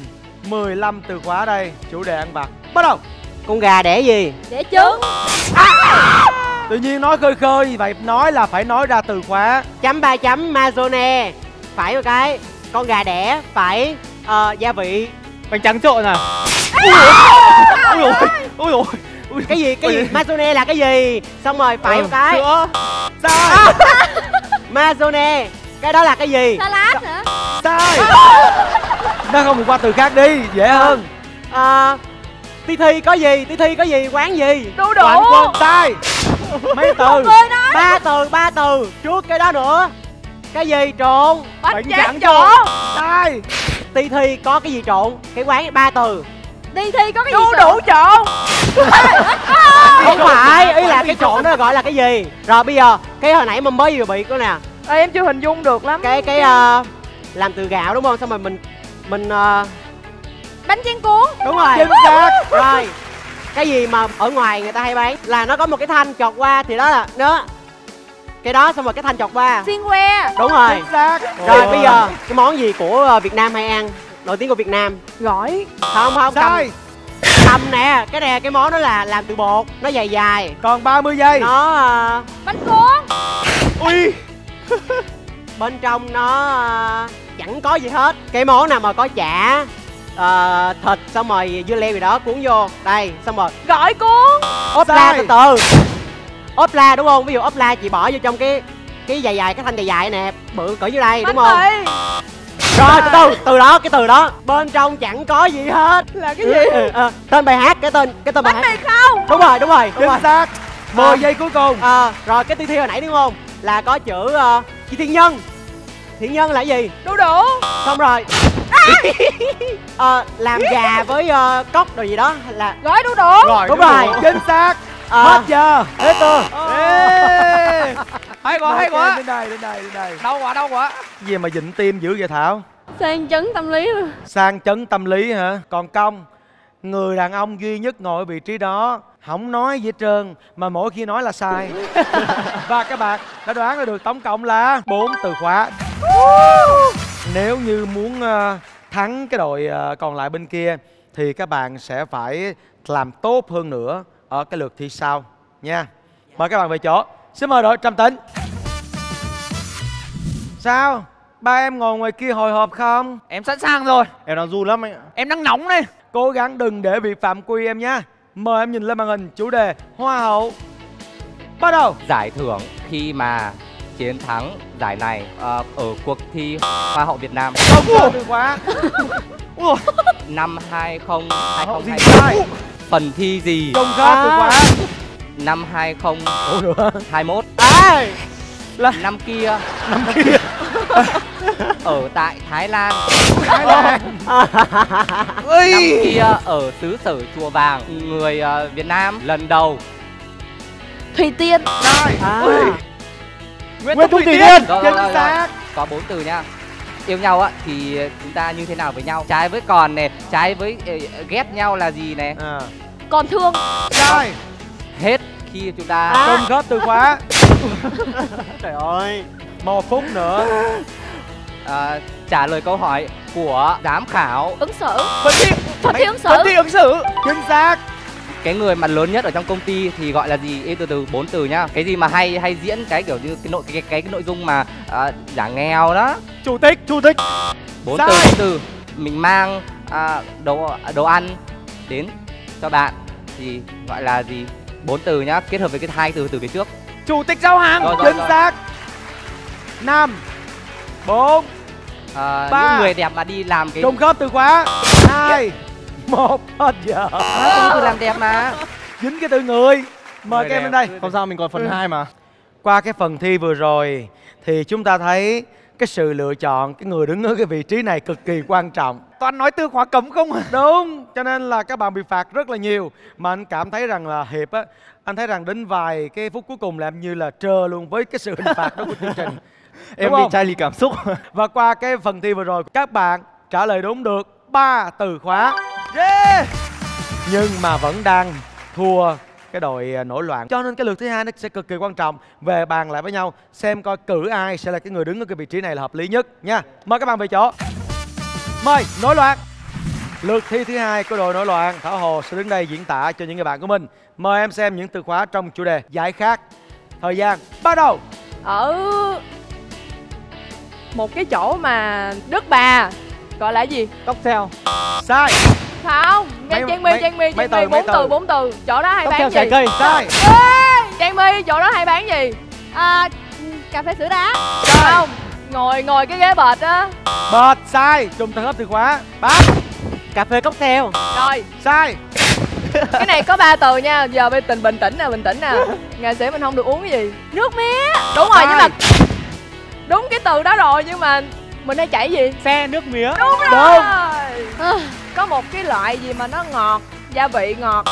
mười lăm từ khóa đây. Chủ đề ăn vặt. Bắt đầu. Con gà đẻ gì? Đẻ trứng. Tự nhiên nói khơi khơi vậy, nói là phải nói ra từ khóa. Chấm ba chấm Mazone. Phải một cái. Con gà đẻ phải uh, gia vị. Bánh trắng trộn à? Ôi ôi ôi ôi ôi. Cái gì cái gì? Mazone là cái gì? Xong rồi phải Ừ, một cái. Sữa. Sai. Mazone. Cái đó là cái gì? Salad hả? Sai. Nó không qua từ khác đi, dễ hơn. Ờ Ti Thi có gì? Ti Thi có gì? Quán gì? Đu đủ. Quán quân. Sai. Mấy từ? Người nói. Ba từ, ba từ. Trước cái đó nữa. Cái gì trộn? Bánh Bánh tráng tráng trộn. Sai. Ti Thi có cái gì trộn? Cái quán ba từ. Đi thi có cái gì Đu trộn? đủ trộn. Không phải, ý là cái trộn đó gọi là cái gì? Rồi bây giờ cái hồi nãy mình mới vừa bị cái nè. Ê, em chưa hình dung được lắm. Cái cái uh, làm từ gạo đúng không? Xong rồi mình mình uh, Bánh tráng cuốn. đúng rồi. Chính xác. Rồi. Cái gì mà ở ngoài người ta hay bán là nó có một cái thanh chọt qua thì đó là nó. Cái đó xong rồi cái thanh chọt qua. Xiên que. Đúng rồi. Chính xác. Rồi bây giờ cái món gì của uh, Việt Nam hay ăn? Nổi tiếng của Việt Nam. Gỏi. Không không cầm. Sai. Cầm nè, cái nè cái món đó là làm từ bột, nó dài dài. Còn ba mươi giây. Nó uh, Bánh cuốn. Ui. bên trong nó uh, chẳng có gì hết. Cái món nào mà có chả uh, thịt xong rồi dưa leo gì đó cuốn vô. Đây, xong rồi Gỏi cuốn. ốp la từ từ. Ốp la đúng không? Ví dụ ốp la chị bỏ vô trong cái cái dài dài, cái thanh dài dài nè, bự cỡ như đây Bánh đúng không? mì. Rồi từ từ, từ đó, cái từ đó bên trong chẳng có gì hết. Là cái gì? Ừ, ừ, tên bài hát, cái tên cái tên bài Bánh hát. mì không. Đúng rồi, đúng rồi, đúng Chính rồi. xác. mười À. giây cuối cùng. À, rồi cái Ti Thi hồi nãy đúng không? Là có chữ uh, chị Thiên Nhân. Thiện Nhân là gì? Đu đủ. Xong rồi. Ờ, làm gà với uh, cốc rồi gì đó là Gỏi đu đủ. Rồi, đúng đúng rồi. Chính xác. ờ, Hết giờ. Hết từ. Ê. Hay quá, hay Ok, quá. Đến đây, đến đây, đến đây. Đau quá, đau quá. Gì mà dịnh tim dữ vậy Thảo? Sang chấn tâm lý luôn. Sang chấn tâm lý hả? Còn Công, người đàn ông duy nhất ngồi ở vị trí đó, không nói gì hết trơn mà mỗi khi nói là sai. Và các bạn đã đoán ra được tổng cộng là bốn từ khóa. Nếu như muốn uh, thắng cái đội uh, còn lại bên kia thì các bạn sẽ phải làm tốt hơn nữa ở cái lượt thi sau nha. Mời các bạn về chỗ. Xin mời đội Trầm Tĩnh. Sao? Ba em ngồi ngoài kia hồi hộp không? Em sẵn sàng rồi. Em đang run lắm anh ạ. Em đang nóng đây. Cố gắng đừng để bị phạm quy em nha. Mời em nhìn lên màn hình chủ đề Hoa hậu. Bắt đầu. Giải thưởng khi mà chiến thắng giải này ờ, ở cuộc thi Hoa hậu Việt Nam Không từ khóa. năm hai không hai Hậu không gì hai sai? phần thi gì Không khớp từ khóa. năm hai không Ủa nữa. hai mốt à, Là năm kia năm kia. ở tại Thái Lan, Thái Lan. năm kia ở xứ sở Chùa Vàng, người ờ, Việt Nam lần đầu. Thủy Tiên. Sai. à. Nguyễn Nguyễn Thủy Thủy Tiên. Tiên. Rồi, rồi, Chính rồi, rồi. xác. Có bốn từ nha. Yêu nhau á thì chúng ta như thế nào với nhau? Trái với còn này, trái với ờ, ghét nhau là gì này? À. Còn thương. Sai. Hết khi chúng ta À. Không khớp từ khóa. Trời ơi. Một phút nữa. ờ, trả lời câu hỏi của giám khảo. Ứng xử. Phần thi. Phần thi ứng xử. Phần thi ứng xử. Chính xác. Cái người mà lớn nhất ở trong công ty thì gọi là gì? Ê, từ từ bốn từ nhá. Cái gì mà hay hay diễn cái kiểu như cái nội cái cái, cái nội dung mà à, giả nghèo đó. Chủ tịch. Chủ tịch. Bốn Sai. từ, bốn từ. Mình mang à, đồ đồ ăn đến cho bạn thì gọi là gì? Bốn từ nhá, kết hợp với cái hai từ từ phía trước. Chủ tịch giao hàng. Rồi, rồi, Chính rồi. xác. Năm. Bốn. À, Ba. những người đẹp mà đi làm cái Trùng khớp từ khóa. Hai. Một. Hết giờ. à, từ làm đẹp mà. Dính cái từ người. Mời Người các em đẹp. lên đây. Không sao, mình còn phần hai mà. Qua cái phần thi vừa rồi thì chúng ta thấy cái sự lựa chọn cái người đứng ở cái vị trí này cực kỳ quan trọng. Toàn nói từ khóa cấm không à. Đúng, cho nên là các bạn bị phạt rất là nhiều. Mà anh cảm thấy rằng là Hiệp á, anh thấy rằng đến vài cái phút cuối cùng làm như là trơ luôn với cái sự hình phạt đó của chương trình. Em Đúng bị không? chai lì cảm xúc. Và qua cái phần thi vừa rồi các bạn trả lời đúng được ba từ khóa. Yeah. Nhưng mà vẫn đang thua cái đội nổi loạn. Cho nên cái lượt thứ hai nó sẽ cực kỳ quan trọng. Về bàn lại với nhau xem coi cử ai sẽ là cái người đứng ở cái vị trí này là hợp lý nhất nha. Mời các bạn về chỗ. Mời nổi loạn. Lượt thi thứ hai của đội nổi loạn. Thảo Hồ sẽ đứng đây diễn tả cho những người bạn của mình. Mời em xem những từ khóa trong chủ đề giải khát. Thời gian bắt đầu. Ở một cái chỗ mà đất bà gọi là gì? Cocktail. Sai. Không, Mấy- Trang My, mấy- Trang My, mấy Trang My, từ, mấy bốn từ? từ, bốn từ. Chỗ đó hay bán Cocktail gì? trái cây. Sai. Ê, Trang My, chỗ đó hay bán gì? À, cà phê sữa đá. Không, ngồi ngồi cái ghế bệt á. Bệt. Sai. Trùng từ hợp từ khóa. Bát. Cà phê cocktail. Rồi, Sai. cái này có ba từ nha. Giờ bình tĩnh, bình tĩnh nè, bình tĩnh nè. Nghệ sĩ mình không được uống cái gì. Nước mía. Đúng rồi, nhưng mà đúng cái từ đó rồi, nhưng mà mình hay chảy gì? Xe nước mía. Đúng rồi. Có một cái loại gì mà nó ngọt, gia vị ngọt.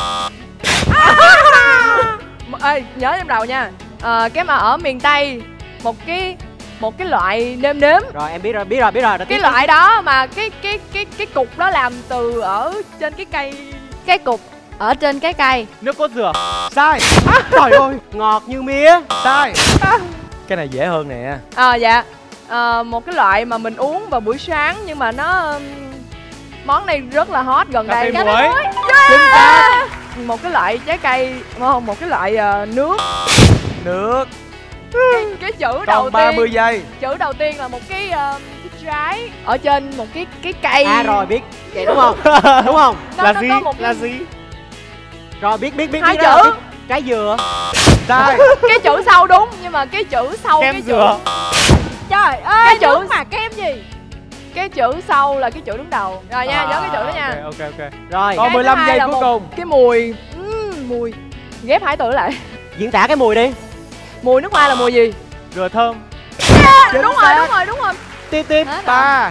Ê, nhớ trong đầu nha. Ờ, cái mà ở miền Tây, một cái một cái loại nêm nếm. Rồi em biết rồi, biết rồi, biết rồi. Rồi, Cái tiếp, loại đó mà cái cái cái cái cục đó làm từ ở trên cái cây. Cái cục ở trên cái cây. Nước cốt dừa. Sai. Trời ơi, ngọt như mía. Sai. Cái này dễ hơn nè. À dạ. Ờ, một cái loại mà mình uống vào buổi sáng nhưng mà nó um, món này rất là hot gần Cà đây. phê muối. Chính xác. Một cái loại trái cây, không, một cái loại ờ, nước. Nước. Cái, cái chữ đầu Còn ba mươi tiên, giây. chữ đầu tiên là một cái, ờ, cái trái ở trên một cái cái cây. À rồi, biết. Vậy đúng không? Đúng không? Nó, Là nó gì? có một Là cái, gì? Rồi, biết, biết, biết. Hai biết đó, chữ. biết. Trái dừa. Sai. cái chữ sau đúng nhưng mà cái chữ sau Kem cái dừa. chữ Trời ơi, Cái chữ- nước mà kem gì? cái chữ sau là cái chữ đứng đầu. Rồi nha, nhớ cái chữ đó nha. Ok, ok, ok. Rồi, Còn Cái mười thứ lăm hai giây là cuối một cùng. Cái mùi, ừm, mùi. Ghép hai từ lại. diễn tả cái mùi đi. Mùi nước hoa là mùi gì? Dừa thơm. Chính Đúng rồi, xác. đúng rồi, đúng rồi. Tiếp, tiếp. Hết rồi. Ba.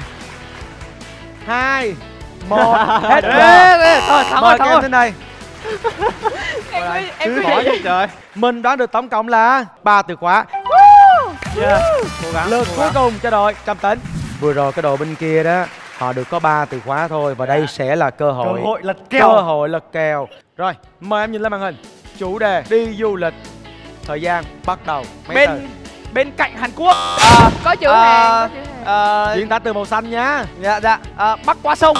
Hai. Một. Hết Ê, giờ. ê, Thôi, thắng Mời rồi, các thắng em rồi. lên đây. Em cứ, em Chứ cứ khó vậy. vậy trời. Mình đoán được tổng cộng là ba từ khóa. Yeah. Cố gắng. Lượt cố cuối gắng. cùng cho đội Trầm Tĩnh. Vừa rồi cái đội bên kia đó, họ được có ba từ khóa thôi và đây sẽ là cơ hội. Cơ hội lật Cơ kèo. hội lật kèo. Rồi, mời em nhìn lên màn hình. Chủ đề đi du lịch. Thời gian bắt đầu. Mấy từ? Bên bên cạnh Hàn Quốc. À, Có chữ à, Hàn, có chữ Hàn. à, Diễn tả từ màu xanh nhá. dạ dạ à, bắc qua sông.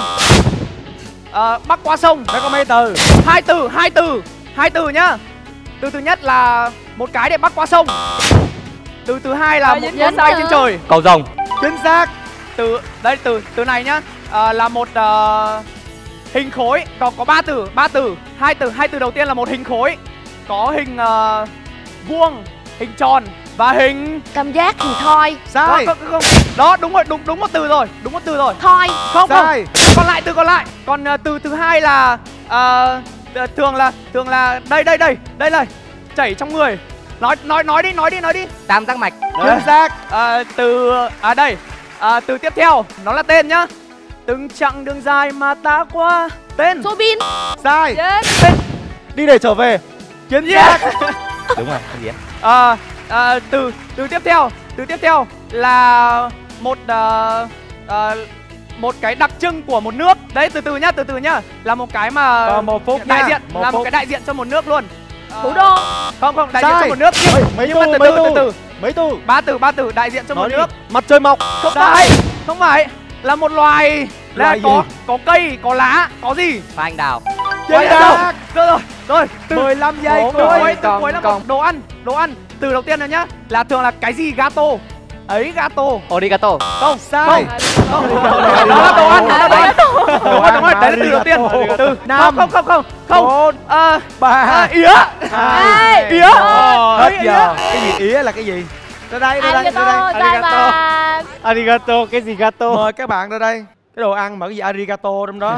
À, bắc qua sông. Nó có mấy từ? Hai từ, hai từ, hai từ nhá. Từ thứ nhất là một cái để bắc qua sông. Từ thứ hai là Rồi, một dính ngón dính bay nữa. trên trời. Cầu rồng. Chính xác. Từ đây từ từ này nhá, à, là một à, hình khối. Có có ba từ, ba từ, hai từ, hai từ đầu tiên là một hình khối. Có hình à, vuông, hình tròn và hình Cảm giác thì thôi. Sai. Không, không, không. Đó, đúng rồi, đúng đúng một từ rồi, đúng một từ rồi. Thôi. Không, không. Sai. Còn lại từ còn lại. Còn à, từ thứ hai là à, thường là thường là đây đây đây, đây này. Chảy trong người. Nói nói nói đi, nói đi, nói đi. Tam giác mạch. Chính xác. À, từ à đây. À, từ tiếp theo, nó là tên nhá. Từng chặng đường dài mà ta qua. Tên. Xô bin. Sai. Yes. Tên. Đi để trở về. Chính xác. Đúng rồi, cái gì á? À, à, từ từ tiếp theo, từ tiếp theo là một à, à, một cái đặc trưng của một nước. Đấy, từ từ nhá, từ từ nhá. Là một cái mà Còn một phút đại nha. diện, Một là một phút. cái đại diện cho một nước luôn. À, Thủ đô. Không không, đại Sai. diện cho một nước. Nhưng, Mấy nhưng mà từ, từ mấy từ từ từ. từ. Mấy từ. Ba từ, ba từ đại diện cho Nói một đi. nước. Mặt trời mọc. Không Sai. phải, không phải. Là một loài là Loài có gì? có cây, có lá, có gì? Hoa anh đào. Chính Rồi, xác. rồi, rồi, rồi. Từ mười lăm giây từ cuối. cuối, từ còn- cuối là còn- một đồ ăn, đồ ăn. Từ đầu tiên này nhá, là thường là cái gì gato. Ấy gato. Origato. Không, Sai. không. Đó là đồ ăn, đó là đồ ăn. Đúng rồi, đúng rồi, đấy là từ đầu tiên. Arigato. Từ Năm. không, không, không, không. Bốn. Ờ, Ba. à, ỉa. Hai. Ỉa. Hết Ỉa. giờ. Cái gì ỉa là cái gì? Ra đây, ra đây, ra đây. Arigato, gozaimasu. Arigato, cái gì gato? Mời các bạn ra đây. Cái đồ ăn mà cái gì arigato trong đó.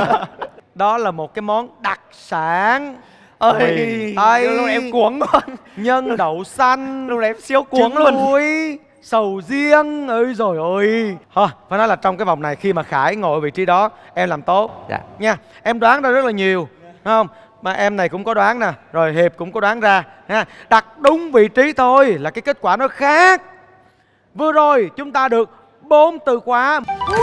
Đó là một cái món đặc sản. Ơi, Tây. lúc này em cuống quá. Nhân đậu xanh. Lúc này em siêu cuống trứng luôn. muối, sầu riêng. Ơi rồi ơi. Thôi, phải nói là trong cái vòng này khi mà Khải ngồi ở vị trí đó, em làm tốt. Dạ. Nha, em đoán ra rất là nhiều, đúng không? Mà em này cũng có đoán nè, rồi Hiệp cũng có đoán ra ha. Đặt đúng vị trí thôi là cái kết quả nó khác. Vừa rồi chúng ta được bốn từ khóa.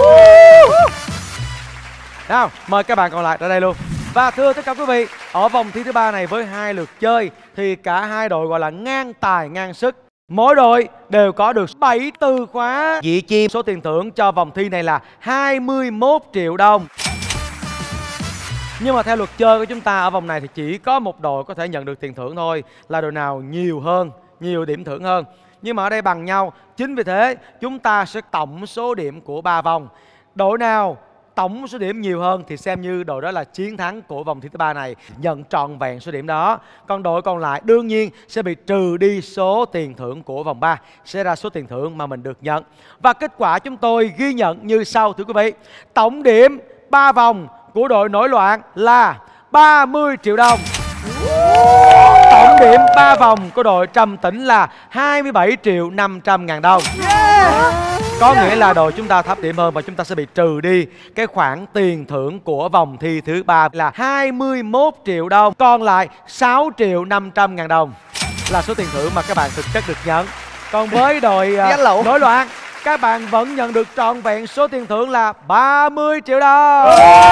Nào, mời các bạn còn lại ra đây luôn. Và thưa tất cả quý vị, ở vòng thi thứ ba này với hai lượt chơi thì cả hai đội gọi là ngang tài ngang sức. Mỗi đội đều có được bảy từ khóa. Vị chi số tiền thưởng cho vòng thi này là hai mươi mốt triệu đồng. Nhưng mà theo luật chơi của chúng ta ở vòng này thì chỉ có một đội có thể nhận được tiền thưởng thôi, là đội nào nhiều hơn, nhiều điểm thưởng hơn. Nhưng mà ở đây bằng nhau, chính vì thế chúng ta sẽ tổng số điểm của ba vòng. Đội nào tổng số điểm nhiều hơn thì xem như đội đó là chiến thắng của vòng thi thứ ba này, nhận trọn vẹn số điểm đó. Còn đội còn lại đương nhiên sẽ bị trừ đi số tiền thưởng của vòng ba, sẽ ra số tiền thưởng mà mình được nhận. Và kết quả chúng tôi ghi nhận như sau thưa quý vị. Tổng điểm ba vòng của đội nổi loạn là ba mươi triệu đồng. Tổng điểm ba vòng của đội trầm tĩnh là hai mươi bảy triệu năm trăm ngàn đồng. Có nghĩa là đội chúng ta thấp điểm hơn và chúng ta sẽ bị trừ đi cái khoản tiền thưởng của vòng thi thứ ba là hai mươi mốt triệu đồng. Còn lại sáu triệu năm trăm ngàn đồng là số tiền thưởng mà các bạn thực chất được nhận. Còn với đội uh, nổi loạn, các bạn vẫn nhận được trọn vẹn số tiền thưởng là ba mươi triệu đồng.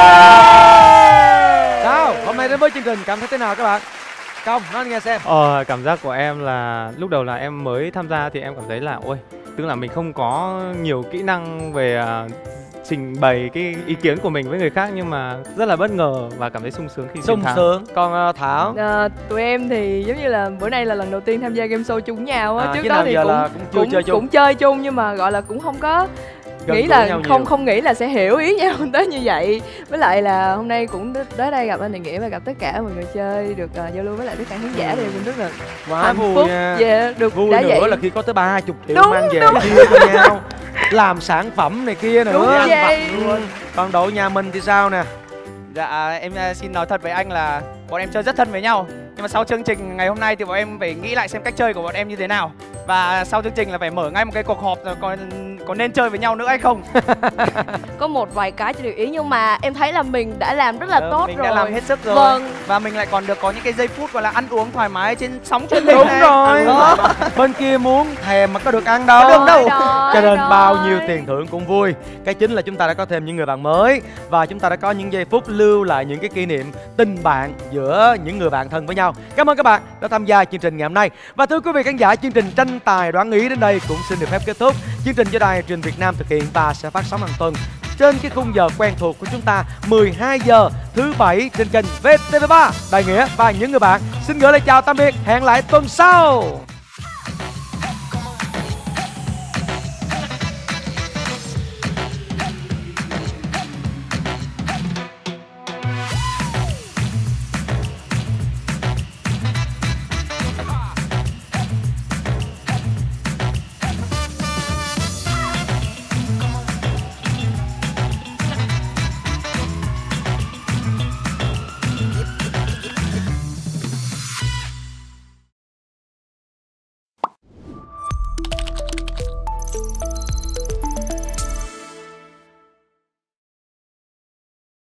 Sao? Hôm nay đến với chương trình cảm thấy thế nào các bạn? Công, nói nghe xem. Ờ, cảm giác của em là lúc đầu là em mới tham gia thì em cảm thấy là ôi, tức là mình không có nhiều kỹ năng về uh, trình bày cái ý kiến của mình với người khác, nhưng mà rất là bất ngờ và cảm thấy sung sướng khi sung sướng. Còn uh, Thảo? À, tụi em thì giống như là bữa nay là lần đầu tiên tham gia game show chung nhau á. À, trước đó thì cũng cũng, cũng, cũng, chơi cũng chơi chung nhưng mà gọi là cũng không có gần nghĩ là không nhiều. không nghĩ là sẽ hiểu ý nhau tới như vậy. Với lại là hôm nay cũng tới đây gặp anh Đại Nghĩa và gặp tất cả mọi người chơi, được uh, giao lưu với lại tất cả khán giả thì mình rất là quá hạnh vui phúc. nha. Yeah, được vui đã nữa vậy. là khi có tới ba chục triệu Đúng, mang về đúng. chia cho nhau, làm sản phẩm này kia nữa. Đúng Ăn vậy. vặt luôn. Còn đội nhà mình thì sao nè? Dạ em xin nói thật với anh là bọn em chơi rất thân với nhau. Nhưng mà sau chương trình ngày hôm nay thì bọn em phải nghĩ lại xem cách chơi của bọn em như thế nào. Và sau chương trình là phải mở ngay một cái cuộc họp rồi có, có nên chơi với nhau nữa hay không. Có một vài cái chưa được ý nhưng mà em thấy là mình đã làm rất là ừ, tốt mình rồi. Mình đã làm hết sức rồi. Vâng. Và mình lại còn được có những cái giây phút gọi là ăn uống thoải mái trên sóng truyền hình. Đúng này. rồi. Đó. Bên kia muốn thèm mà có được ăn đâu. Có được đâu. Cho nên bao nhiêu tiền thưởng cũng vui. Cái chính là chúng ta đã có thêm những người bạn mới và chúng ta đã có những giây phút lưu lại những cái kỷ niệm tình bạn giữa những người bạn thân với nhau. Cảm ơn các bạn đã tham gia chương trình ngày hôm nay. Và thưa quý vị khán giả, chương trình tranh tài đoán ý đến đây cũng xin được phép kết thúc. Chương trình do Đài Truyền hình Việt Nam thực hiện và sẽ phát sóng hàng tuần trên cái khung giờ quen thuộc của chúng ta mười hai giờ thứ bảy trên kênh vê tê vê ba. Đại Nghĩa và những người bạn xin gửi lời chào tạm biệt, hẹn lại tuần sau.